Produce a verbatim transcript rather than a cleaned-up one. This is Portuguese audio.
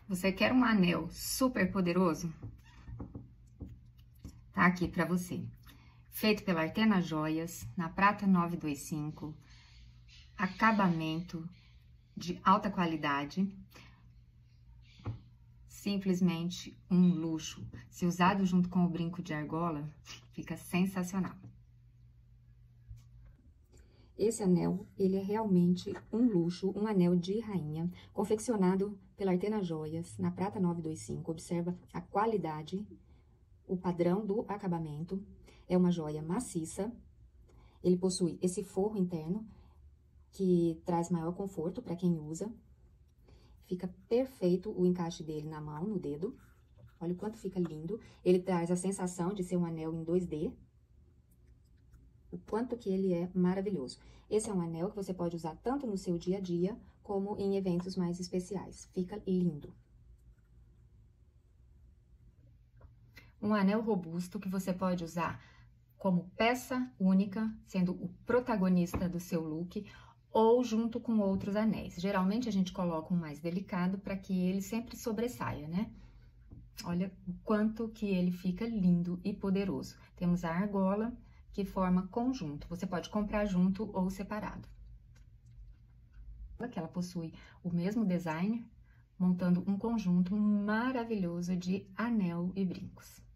Você quer um anel super poderoso? Tá aqui pra você. Feito pela Artena Joias, na prata nove dois cinco, acabamento de alta qualidade, simplesmente um luxo. Se usado junto com o brinco de argola, fica sensacional. Esse anel, ele é realmente um luxo, um anel de rainha, confeccionado pela Artena Joias, na prata nove dois cinco. Observa a qualidade, o padrão do acabamento. É uma joia maciça. Ele possui esse forro interno, que traz maior conforto para quem usa. Fica perfeito o encaixe dele na mão, no dedo. Olha o quanto fica lindo. Ele traz a sensação de ser um anel em dois D. O quanto que ele é maravilhoso. Esse é um anel que você pode usar tanto no seu dia a dia, como em eventos mais especiais. Fica lindo. Um anel robusto que você pode usar como peça única, sendo o protagonista do seu look, ou junto com outros anéis. Geralmente a gente coloca um mais delicado para que ele sempre sobressaia, né? Olha o quanto que ele fica lindo e poderoso. Temos a argola, que forma conjunto. Você pode comprar junto ou separado. Que ela possui o mesmo design, montando um conjunto maravilhoso de anel e brincos.